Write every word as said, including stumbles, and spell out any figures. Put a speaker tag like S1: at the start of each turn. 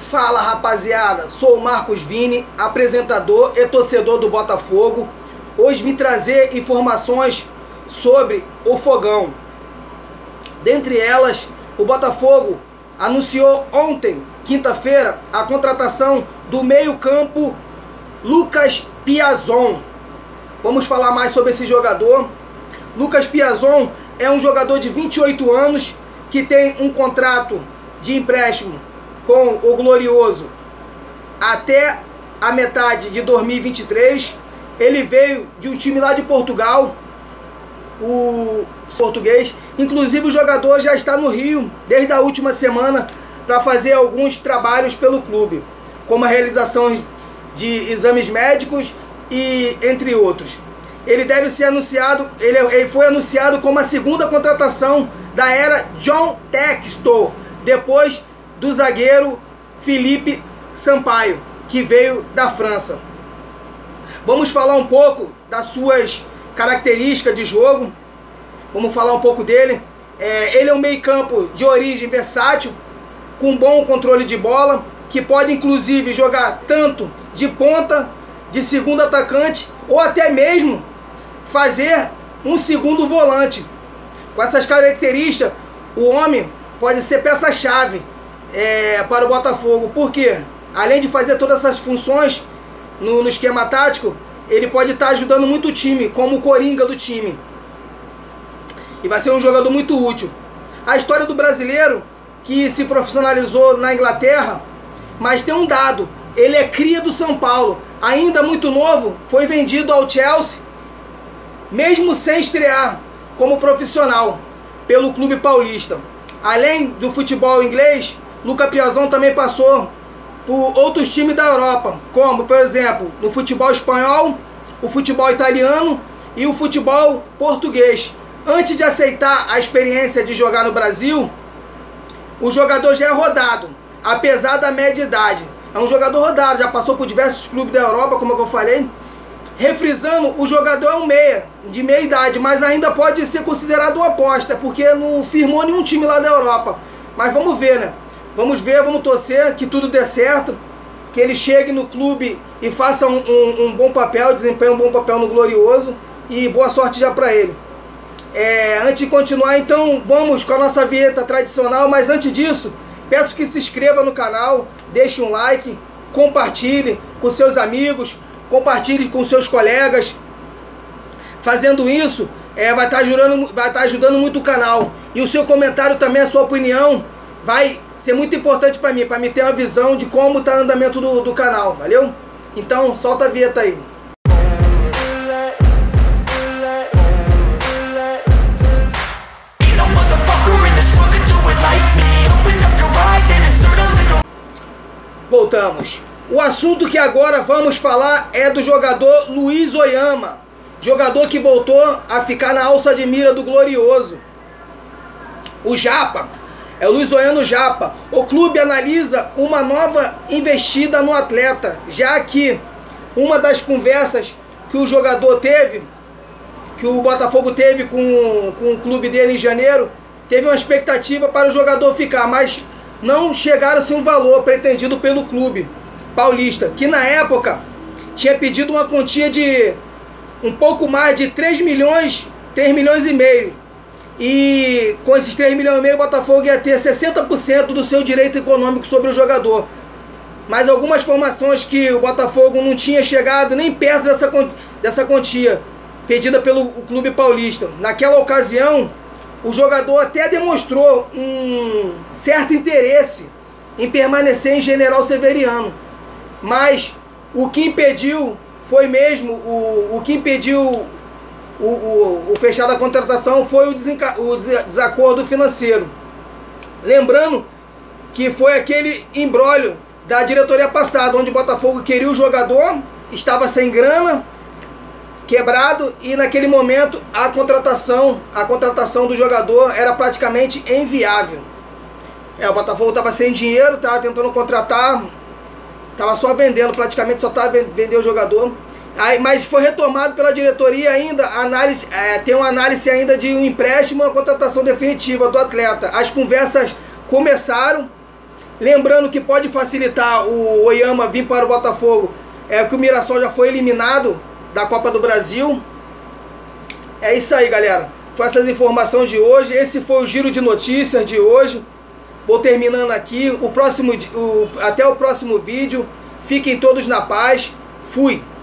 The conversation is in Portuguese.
S1: Fala, rapaziada, sou o Marcos Vini, apresentador e torcedor do Botafogo. Hoje vim trazer informações sobre o Fogão. Dentre elas, o Botafogo anunciou ontem, quinta-feira, a contratação do meio-campo Lucas Piazon. Vamos falar mais sobre esse jogador. Lucas Piazon é um jogador de vinte e oito anos que tem um contrato de empréstimo com o Glorioso até a metade de dois mil e vinte e três. Ele veio de um time lá de Portugal, o português. Inclusive o jogador já está no Rio desde a última semana para fazer alguns trabalhos pelo clube, como a realização de exames médicos e entre outros. Ele deve ser anunciado, ele, ele foi anunciado como a segunda contratação da era John Textor, depois do zagueiro Felipe Sampaio, que veio da França. Vamos falar um pouco das suas características de jogo. Vamos falar um pouco dele. É, ele é um meio-campo de origem versátil, com bom controle de bola, que pode inclusive jogar tanto de ponta, de segundo atacante, ou até mesmo fazer um segundo volante. Com essas características, o homem pode ser peça-chave é, para o Botafogo, porque além de fazer todas essas funções no, no esquema tático, ele pode estar ajudando muito o time, como o coringa do time. E vai ser um jogador muito útil. A história do brasileiro, que se profissionalizou na Inglaterra, mas tem um dado: ele é cria do São Paulo, ainda muito novo, foi vendido ao Chelsea, mesmo sem estrear como profissional pelo clube paulista. Além do futebol inglês, Lucas Piazon também passou por outros times da Europa, como, por exemplo, no futebol espanhol, o futebol italiano e o futebol português. Antes de aceitar a experiência de jogar no Brasil, o jogador já é rodado, apesar da média idade. É um jogador rodado, já passou por diversos clubes da Europa, como eu falei. Refrisando, o jogador é um meia, de meia idade, mas ainda pode ser considerado uma aposta, porque não firmou nenhum time lá da Europa. Mas vamos ver, né? Vamos ver, vamos torcer que tudo dê certo, que ele chegue no clube e faça um, um, um bom papel, desempenhe um bom papel no Glorioso, e boa sorte já para ele. É, antes de continuar, então, vamos com a nossa vinheta tradicional, mas antes disso, peço que se inscreva no canal, deixe um like, compartilhe com seus amigos, compartilhe com seus colegas. Fazendo isso, é, vai estar ajudando, vai estar ajudando muito o canal. E o seu comentário também, a sua opinião, vai ser muito importante para mim, para mim ter uma visão de como está o andamento do, do canal, valeu? Então, solta a vinheta aí. Voltamos. O assunto que agora vamos falar é do jogador Luiz Oyama, jogador que voltou a ficar na alça de mira do Glorioso. O Japa, é o Luiz Oyama Japa. O clube analisa uma nova investida no atleta, já que uma das conversas que o jogador teve, que o Botafogo teve com, com o clube dele em janeiro, teve uma expectativa para o jogador ficar, mas não chegaram-se um valor pretendido pelo clube paulista, que na época tinha pedido uma quantia de um pouco mais de três milhões, três milhões e meio. E com esses três milhões e meio, o Botafogo ia ter sessenta por cento do seu direito econômico sobre o jogador. Mas algumas informações que o Botafogo não tinha chegado nem perto dessa, dessa quantia pedida pelo clube paulista. Naquela ocasião, o jogador até demonstrou um certo interesse em permanecer em General Severiano, mas o que impediu foi mesmo, o, o que impediu o, o, o fechar da contratação foi o, o desacordo financeiro. Lembrando que foi aquele imbróglio da diretoria passada, onde o Botafogo queria o jogador, estava sem grana, quebrado, e naquele momento a contratação, a contratação do jogador era praticamente inviável. É, o Botafogo estava sem dinheiro, estava tentando contratar, estava só vendendo, praticamente só estava vendendo o jogador. Aí, mas foi retomado pela diretoria ainda, a análise, é, tem uma análise ainda de um empréstimo, uma contratação definitiva do atleta. As conversas começaram, Lembrando que pode facilitar o Oyama vir para o Botafogo, é que o Mirassol já foi eliminado da Copa do Brasil. É isso aí, galera. Com essas informações de hoje, esse foi o giro de notícias de hoje. Vou terminando aqui. O próximo, o, até o próximo vídeo. Fiquem todos na paz. Fui!